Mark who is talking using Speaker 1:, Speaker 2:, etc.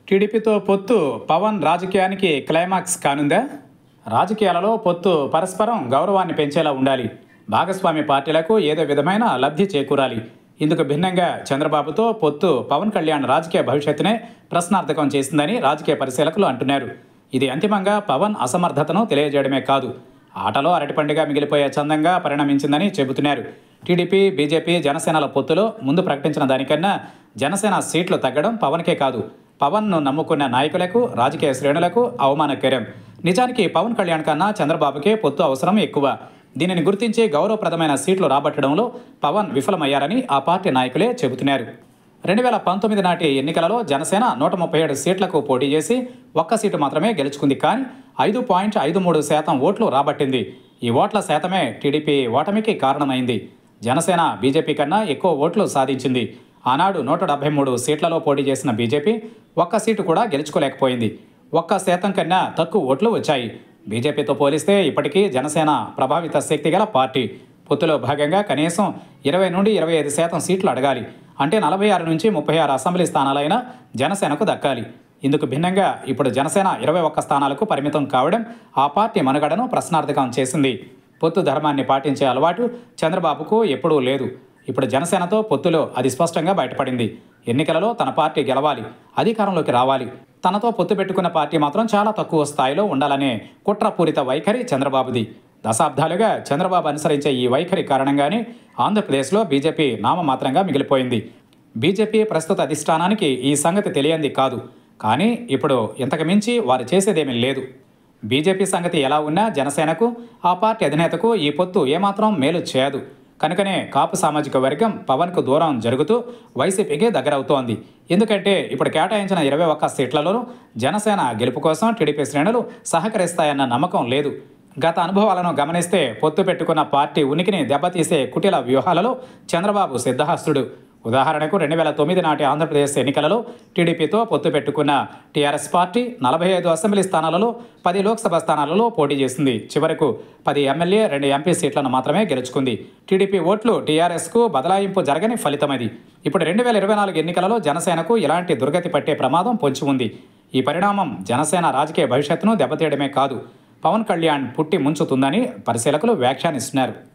Speaker 1: టీడీపీతో పొత్తు పవన్ రాజకీయానికి క్లైమాక్స్ కానుందా? రాజకీయాలలో పొత్తు పరస్పరం గౌరవాన్ని పెంచేలా ఉండాలి. భాగస్వామి పార్టీలకు ఏదో విధమైన లబ్ధి చేకూరాలి. ఇందుకు భిన్నంగా చంద్రబాబుతో పొత్తు పవన్ కళ్యాణ్ రాజకీయ భవిష్యత్తునే ప్రశ్నార్థకం చేసిందని రాజకీయ పరిశీలకులు అంటున్నారు. ఇది అంతిమంగా పవన్ అసమర్థతను తెలియజేయడమే కాదు, ఆటలో అరటిపండుగా మిగిలిపోయే చందంగా పరిణమించిందని చెబుతున్నారు. టీడీపీ, బీజేపీ, జనసేనల పొత్తులో ముందు ప్రకటించిన దానికన్నా జనసేన సీట్లు తగ్గడం పవన్కే కాదు, పవన్ను నమ్ముకున్న నాయకులకు, రాజకీయ శ్రేణులకు అవమానకరం. నిజానికి పవన్ కళ్యాణ్ కన్నా చంద్రబాబుకే పొత్తు అవసరం ఎక్కువ. దీనిని గుర్తించి గౌరవప్రదమైన సీట్లు రాబట్టడంలో పవన్ విఫలమయ్యారని ఆ పార్టీ నాయకులే చెబుతున్నారు. 2019 నాటి ఎన్నికలలో జనసేన 137 సీట్లకు పోటీ చేసి ఒక్క సీటు మాత్రమే గెలుచుకుంది. కానీ 5.53% ఓట్లు రాబట్టింది. ఈ ఓట్ల శాతమే టీడీపీ ఓటమికి కారణమైంది. జనసేన బీజేపీ కన్నా ఎక్కువ ఓట్లు సాధించింది. ఆనాడు 173 సీట్లలో పోటీ చేసిన బీజేపీ ఒక్క సీటు కూడా గెలుచుకోలేకపోయింది. 1% కన్నా తక్కువ ఓట్లు వచ్చాయి. బీజేపీతో పోలిస్తే ఇప్పటికీ జనసేన ప్రభావిత శక్తి గల పార్టీ. పొత్తులో భాగంగా కనీసం 20 నుండి 25% సీట్లు అడగాలి. అంటే 46 నుంచి 36 అసెంబ్లీ స్థానాలైనా జనసేనకు దక్కాలి. ఇందుకు భిన్నంగా ఇప్పుడు జనసేన 21 స్థానాలకు పరిమితం కావడం ఆ పార్టీ మనుగడను ప్రశ్నార్థకం చేసింది. పొత్తు ధర్మాన్ని పాటించే అలవాటు చంద్రబాబుకు ఎప్పుడూ లేదు. ఇప్పుడు జనసేనతో పొత్తులో అది స్పష్టంగా బయటపడింది. ఎన్నికలలో తన పార్టీ గెలవాలి, అధికారంలోకి రావాలి. తనతో పొత్తు పెట్టుకున్న పార్టీ మాత్రం చాలా తక్కువ స్థాయిలో ఉండాలనే కుట్రపూరిత వైఖరి చంద్రబాబుది. దశాబ్దాలుగా చంద్రబాబు అనుసరించే ఈ వైఖరి కారణంగానే ఆంధ్రప్రదేశ్లో బీజేపీ నామమాత్రంగా మిగిలిపోయింది. బీజేపీ ప్రస్తుత అధిష్టానానికి ఈ సంగతి తెలియంది కాదు. కానీ ఇప్పుడు ఇంతకు మించి వారు చేసేదేమీ లేదు. బీజేపీ సంగతి ఎలా ఉన్నా జనసేనకు, ఆ పార్టీ అధినేతకు ఈ పొత్తు ఏమాత్రం మేలు చేయదు. కనుకనే కాపు సామాజిక వర్గం పవన్కు దూరం జరుగుతూ వైసీపీకి దగ్గరవుతోంది. ఎందుకంటే ఇప్పుడు కేటాయించిన 21 సీట్లలోనూ జనసేన గెలుపు కోసం టీడీపీ శ్రేణులు సహకరిస్తాయన్న నమ్మకం లేదు. గత అనుభవాలను గమనిస్తే పొత్తు పెట్టుకున్న పార్టీ ఉనికిని దెబ్బతీసే కుటిల వ్యూహాలలో చంద్రబాబు సిద్ధహస్తుడు. ఉదాహరణకు 2009 నాటి ఆంధ్రప్రదేశ్ ఎన్నికలలో టీడీపీతో పొత్తు పెట్టుకున్న టీఆర్ఎస్ పార్టీ 45 అసెంబ్లీ స్థానాలలో 10 లోక్సభ స్థానాలలో పోటీ చేసింది. చివరకు 10 ఎమ్మెల్యే, 2 ఎంపీ సీట్లను మాత్రమే గెలుచుకుంది. టీడీపీ ఓట్లు టీఆర్ఎస్కు బదలాయింపు జరగని ఫలితమది. ఇప్పుడు 2024 ఎన్నికలలో జనసేనకు ఇలాంటి దుర్గతి పట్టే ప్రమాదం పొంచి ఉంది. ఈ పరిణామం జనసేన రాజకీయ భవిష్యత్తును దెబ్బతీయడమే కాదు, పవన్ కళ్యాణ్ పుట్టి ముంచుతుందని పరిశీలకులు వ్యాఖ్యానిస్తున్నారు.